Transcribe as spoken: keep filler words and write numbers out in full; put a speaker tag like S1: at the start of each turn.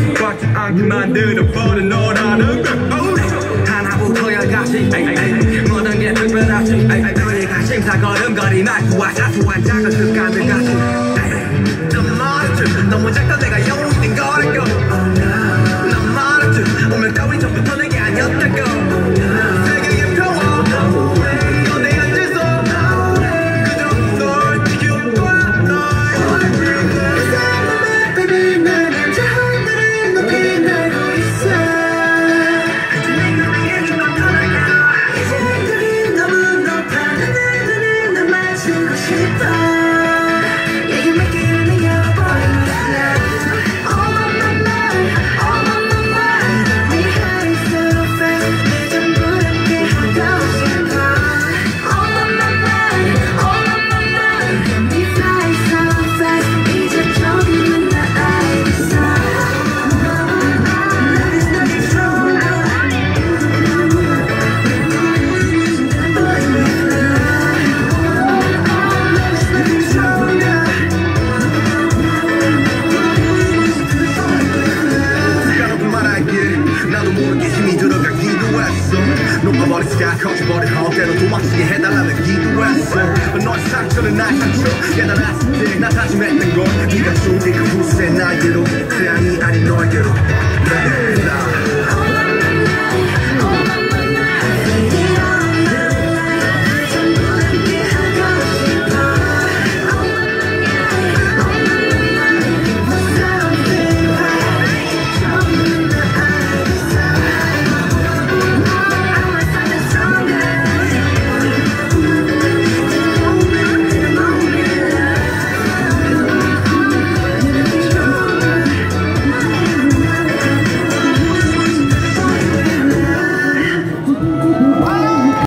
S1: 꽉지 않게 만들어버린 너라는 걸 하나부터 열까지 모든 게 특별하지 우리가 심사걸음거리 말투와 사소한 작은 습관들까지 넌 말했지 너무 작다 내가 영웅이 된 거라고 넌 말했지 운명 따윈 전부터 내게 아니었다고 세계의 평화 너 내 앉아서 그저 널 지켜봐 널
S2: Baby 난 혼자 하늘을 높이 날고 있어 이제 거기 너무 높아 하늘을 널 마주고 싶어 Yeah, you make it in the yellow boy All on my mind, all on my mind 네 high so fast 내 전부 함께 하고 싶어 All on my mind, all on my mind 네 fly so fast 이제 조금은 나 알겠어 Love is nothing strong
S1: 까놓고 말할게 나도 모르게 힘이 들어가기도 했어 높아버린 스카 커져버린 하울 때로 도망치게 해달라며 기도했어 너의 상처는 나의 상처 깨달았을 때 나 다짐했던 건 네가 준 그 후세 나에게로